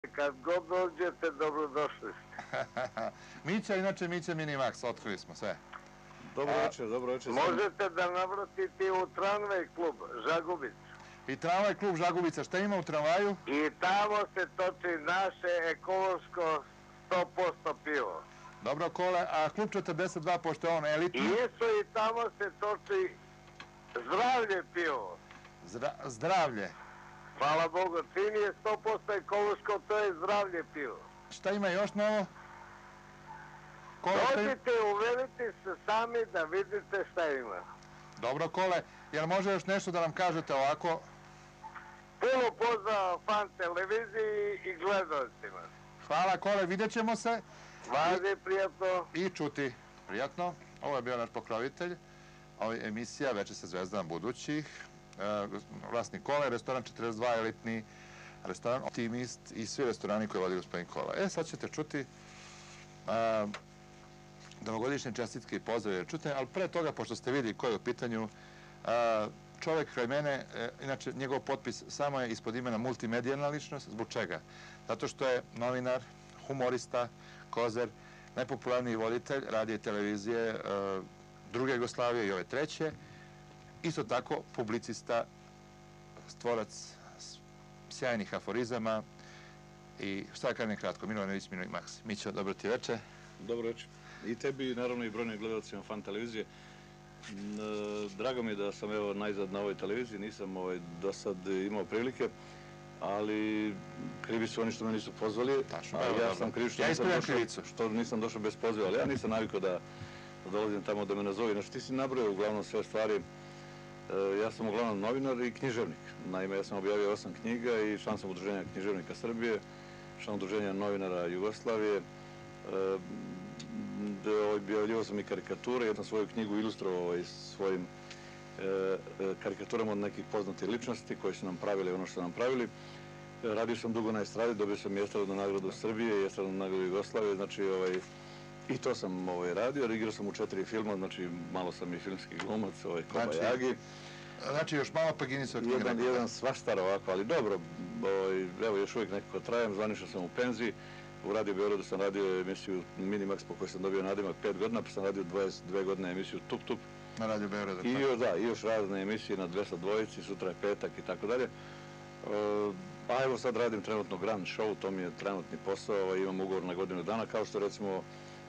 Kad god dođete, dobrodošli ste. Mića, inače Mića Minimax, otkrili smo sve. Dobro večer, dobro večer. Možete da navratite u tramvaj klub Žagubica. I tramvaj klub Žagubica, šta ima u tramvaju? I tamo se toči naše ekološko 100% pivo. Dobro, Kole, a klub 42, pošto je on elitni? I isto i tamo se toči zdravlje pivo. Zdravlje. Hvala Bogu, čim je 100% ekološko, to je zdravlje pivo. Šta ima još novo? Dođite, uverite se sami da vidite šta ima. Dobro, Kole, jel može još nešto da nam kažete ovako? Puno pozdrav fan televiziji i gledalcima. Hvala, Kole, vidjet ćemo se. Važi, prijatno. I čuti. Prijatno. Ovo je bio naš pokrovitelj. Ovo je emisija Veče sa zvezdama budućih. Vlasnik Kole, restoran 42, elitni restoran Optimist i svi restorani koje vodi gospodin Kola. Sad ćete čuti novogodišnje čestitke i pozdrave čute, ali pre toga, pošto ste vidjeli ko je u pitanju, čovjek kraj mene, inače njegov potpis samo je ispod imena multimedijalna ličnost. Zbog čega? Zato što je novinar, humorista, kozer, najpopularniji voditelj radija i televizije druge Jugoslavije i ove treće, isto tako publicista, stvorac sjajnih aforizama i šta da kažem kratko, Milovan Ilić Minimax. Mićo, dobro ti večer. Dobro večer. I tebi, naravno, i brojnim gledalcima fan televizije. Drago mi je da sam evo najzad na ovoj televiziji, nisam do sad imao prilike, ali krivi su oni što me nisu pozvali, a ja sam kriv što nisam došao bez poziva, ali ja nisam navikao da dolazim tamo da me nazovi. Znači, ti si nabrojao uglavnom sve stvari. Ja sam uglavnom novinar i književnik. Naime, ja sam objavio 8 knjiga i član sam Udruženja književnika Srbije, član Udruženja novinara Jugoslavije. Objavljivao sam i karikature, jednu svoju knjigu ilustrovao svojim karikaturama od nekih poznatih ličnosti koji su nam pravili ono što su nam pravili. Radio sam dugo na estradi, dobio sam i estradnu nagradu Srbije i estradnu nagradu Jugoslavije, znači i to sam radio, igrao sam u 4 filma, znači malo sam i filmski glumac, Kobajagi. Znači još malo pa Guinnessova knjiga. Jedan svaštar ovako, ali dobro, evo još uvijek nekako trajem, zvanično sam u penziji. U Radio Beogradu sam radio emisiju Minimax po kojoj sam dobio nadimak 5 godina, pa sam radio 22 godine emisiju Tup Tup. Na Radio Beogradu. I još razne emisije na 202, sutra je petak i tako dalje. Pa evo sad radim trenutno Grand Show, to mi je trenutni posao, imam ugovor na godinu dana, kao što recimo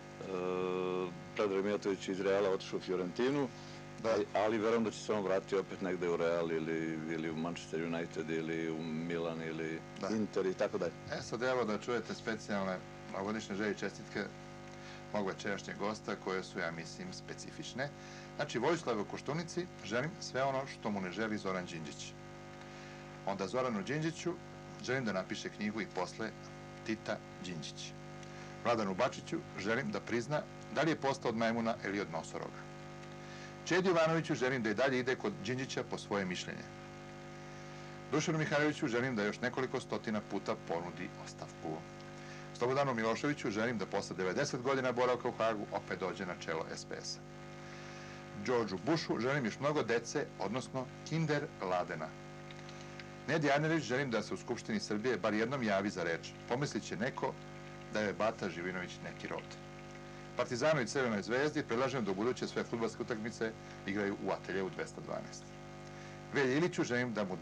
Predrag Mijatović iz Reala otišao u Fiorentinu, ali verujem da će se on vratiti opet negde u Real ili u Manchester United ili u Milan ili Inter i tako dalje. Sad evo da čujete specijalne novogodišnje želje i čestitke mog večerašnjeg gosta koje su, ja mislim, specifične. Znači, Vojislavu Koštunici želim sve ono što mu ne želi Zoran Đinđić. Onda Zoranu Đinđiću želim da napiše knjigu i posle Tita Đinđić. Vladanu Bačiću želim da prizna da li je postao od majmuna ili od nosoroga. Čedi Jovanoviću želim da i dalje ide kod Đinđića po svoje mišljenje. Dušanu Mihajloviću želim da još nekoliko stotina puta ponudi ostavku. Slobodanu Miloševiću želim da posle 90 godina boravka u Hagu opet dođe na čelo SPS-a. Đorđu Bušu želim još mnogo dece, odnosno kinder ladena. Nedi Arnerić želim da se u Skupštini Srbije bar jednom javi za reč. Pomislit će neko da je Bata Živinović neki rod. Partizanu i Crvenoj zvezdi predlažem da u buduće sve fudbalske utakmice igraju u ateljevu 212. Velji Iliću želim da mu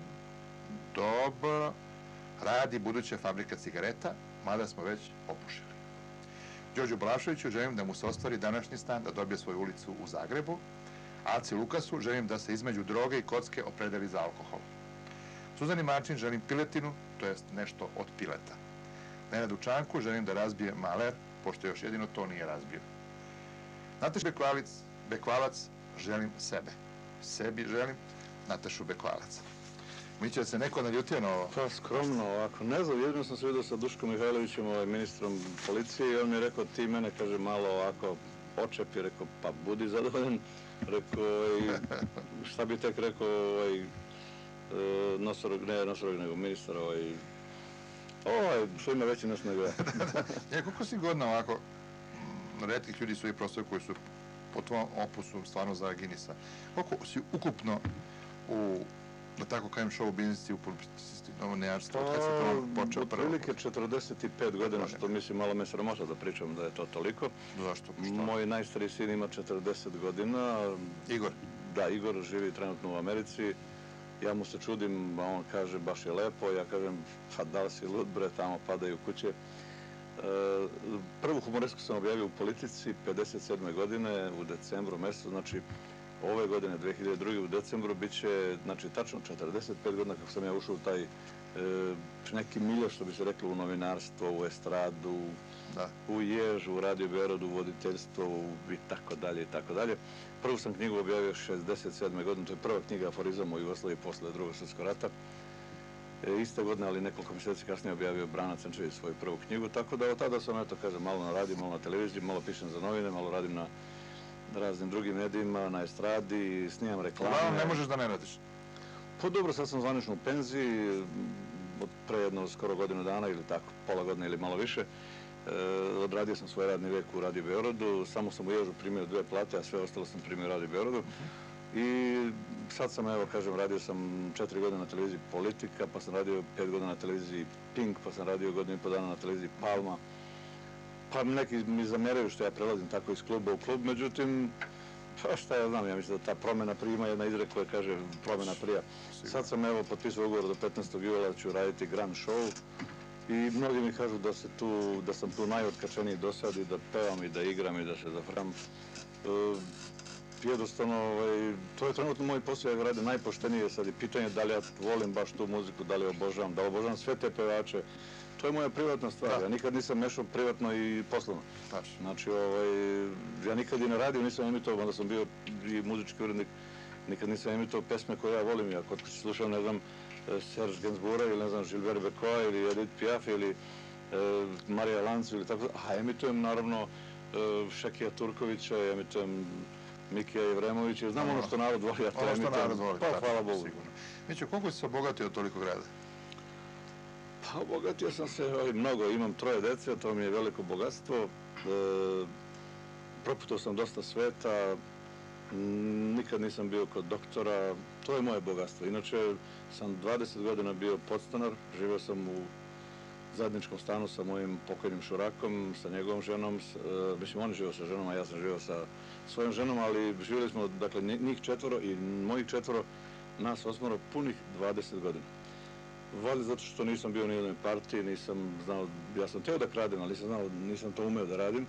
dobro radi buduća fabrika cigareta, mada smo već opušili. Đorđu Balaševiću želim da mu se ostvari današnji stan, da dobije svoju ulicu u Zagrebu. Aci Lukasu želim da se između droge i kocke opredeli za alkohol. Suzani Marčin želim piletinu, to jest nešto od pileta. Nenadu Čanku želim da razbije maler, pošto još jedino to nije razbio. Nataši Bekvalac želim sebe. Sebi želim Natašu Bekvalac. Mi će se neko naljutio na ovo? Pa skromno ovako. Ne znam, jedino sam se vidio sa Duškom Mihajlovićem, ministrom policije, i on mi je rekao, ti mene, kaže, malo ovako očepi, rekao, pa budi zadovoljan. Rekao, šta bi tek rekao, nosorog, nego ministar, što ima veći nas nego ja. Koliko si godina ovako, retkih ljudi su i profesori koji su po tvom opusu stvarno za Guinnessa. Koliko si ukupno u Da tako kajem show biznici u publicisti, novinarstvo, kad se to počeo prvo? Otprilike 45 godina, što mislim malo me sramota da pričam da je to toliko. Zašto? Moj najstariji sin ima 40 godina. Igor? Da, Igor živi trenutno u Americi. Ja mu se čudim, a on kaže baš je lepo. Ja kažem, pa da li si lud bre, tamo padaju kuće. Prvu humoresku sam objavio u Politici 57. godine u decembru mjesecu, znači ove godine, 2002. u decembru, bit će, znači, tačno 45 godina kako sam ja ušao u taj neki milje, što bi se reklo, u novinarstvo, u estradu, u Ježu, u Radio Beogradu, u voditeljstvo i tako dalje, i tako dalje. Prvu sam knjigu objavio 67. godine, to je prva knjiga aforizama u Jugoslaviji posle Drugog svjetskog rata. Iste godine, ali nekoliko mjeseci kasnije objavio Brana Crnčević svoju prvu knjigu, tako da od tada sam, eto, kažem, malo na radiju, malo na televiziji, malo pišem za novine, malo radim na raznim drugim medijima, na estradi, snimam reklame. Uglavnom ne možeš da ne radiš? Pa dobro, sad sam zvanično u penziji, od pre jedno skoro godinu dana ili tako, pola godine ili malo više. Odradio sam svoj radni vijek u Radio Beogradu, samo sam u Ježu primio 2 plate, a sve ostalo sam primio u Radio Beogradu. I sad sam, evo, kažem, radio sam 4 godine na televiziji Politika, pa sam radio 5 godina na televiziji Pink, pa sam radio godinu i po dana na televiziji Palma. Pa neki mi zameraju što ja prelazim tako iz kluba u klub, međutim, pa šta ja znam, ja mislim da ta promjena prija ima jedna izreka koja kaže promjena prija. Sad sam, evo, potpisao ugovor do 15. jula, ću raditi Grand Show i mnogi mi kažu da sam tu najotkačeniji do sad i da pevam i da igram i da se zafram. Jednostavno, to je trenutno moj posao, ja ga radim najpoštenije, sad je pitanje da li ja volim baš tu muziku, da li obožavam sve te pevače. To je moja privatna stvar, ja nikad nisam mešao privatno i poslovno. Znači, ja nikad i na radiju nisam emitovao, onda sam bio i muzički urednik, nikad nisam emitovao pesme koje ja volim, ja kod kuće slušao, ne znam, Serge Gainsbourga ili, ne znam, Gilbert Bécaud ili Edith Piaf ili Marija Lancu ili tako, a emitujem, naravno, Šekija Turkovića, emitujem Mikija Jevremovića, znam ono što narod voli, ja to emitujem. Ono što narod voli, pa hvala Bogu. Mićo, koliko si se obogatio od toliko grada? Pa obogatio sam se mnogo, imam 3 dece, to mi je veliko bogatstvo. Proputao sam dosta sveta, nikad nisam bio kod doktora, to je moje bogatstvo. Inače sam 20 godina bio podstanar, živio sam u zajedničkom stanu sa mojim pokojnim šurakom, sa njegovom ženom, mislim on je živio sa ženom, a ja sam živio sa svojom ženom, ali živjeli smo, dakle, njih 4 i mojih 4, nas 8 punih 20 godina. Valjda zato što nisam bio ni u jednoj partiji, nisam znao, ja sam teo da kradem, ali nisam to umeo da radim.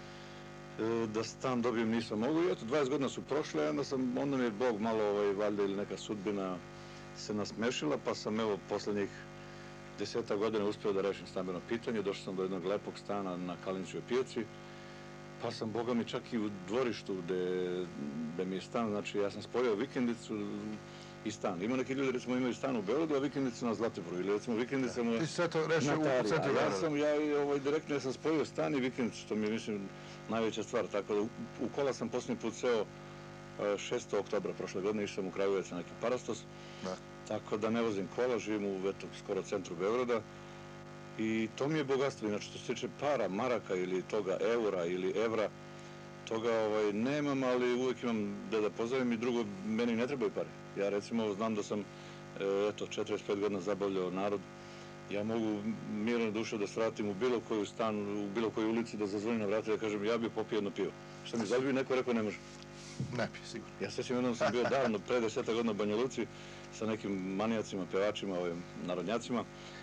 Da stan dobijem nisam mogu i eto, 20 godina su prošle, onda mi je Bog malo, valjda ili neka sudbina se nasmešila, pa sam evo poslednjih 10 godina uspeo da rešim stambeno pitanje, došao sam do jednog lepog stana na Kalinićevoj pijaci, pa sam, boga mi, čak i u dvorištu gde mi je stan, znači ja sam spojio vikendicu i stan. Ima neki ljudi, recimo, imaju stan u Beogradu, a vikendicu na Zlatiboru, ili recimo vikendicu na Tari. Ti si sve to rešio u centru grada? Direktno ja sam spojio stan i vikendicu, što mi je, mislim, najveća stvar, tako da u kola sam posljednji put seo 6. oktobra prošle godine, išao sam u Kragujevac na neki parastos, tako da ne vozim kola, živim u skoro centru Beograda i to mi je bogatstvo. Inače, što se tiče para, maraka ili toga eura ili evra, toga nemam, ali uvijek imam da pozovem i drugo, meni ne trebaju pare. Ja recimo znam da sam, 45 godina zabavljao narod, ja mogu mirno dušo da svratim u bilo koju stan, u bilo koju ulici, da zazvonim na vrata i da kažem ja bih popio jedno pivo. Šta mi zaljubi, neko rekao ne može. Ne pije, sigurno. Ja sećam jednom sam bio davno, pre 10 godina u Banja Luci, sa nekim manijacima, pevačima, narodnjacima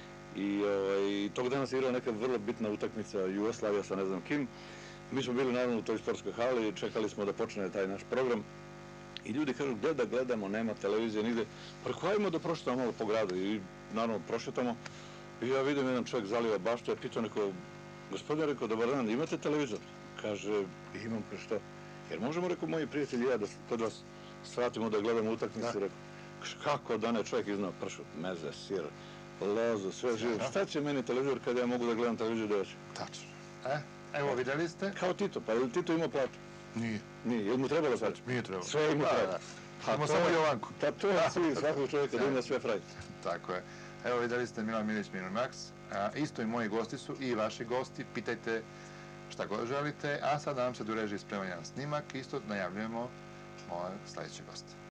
i tog dana se igrala neka vrlo bitna utakmica Jugoslavija sa ne znam kim. Mi smo bili naravno u toj sportskoj hali, čekali smo da počne taj naš program i ljudi kažu gdje da gledamo, nema televizije nigde, pa hajmo da prošetamo malo po gradu i naravno prošetamo i ja vidim jedan čovjek zaliva baštu, ja pitam neko, gospodin, rekao, dobar dan, imate televizor? Kaže, imam, kaže što? Jer možemo, rekao, moji prijatelji i ja da kod vas svratimo da gledamo utakmicu, rekao, kako da ne, čovjek iznao pršut, meze, sir, lozu, sve živo, šta će meni televizor kad ja mogu da gledam televiziju da hoću? Tačno. Evo, vidjeli ste? Kao Tito, pa je li Tito imao platu? Nije. Nije, je li mu trebalo platu? Nije trebalo. Sve ima trebalo. Imamo samo Jovanku. Pa to je svi, svakog čovjeka da ima sve fraj. Tako je. Evo, vidjeli ste Milan Milić, Minun Max. Isto i moji gosti su i vaši gosti. Pitajte šta god želite. A sad nam se do režije sprema jedan snimak. Isto najavljujemo moje sljedeće goste.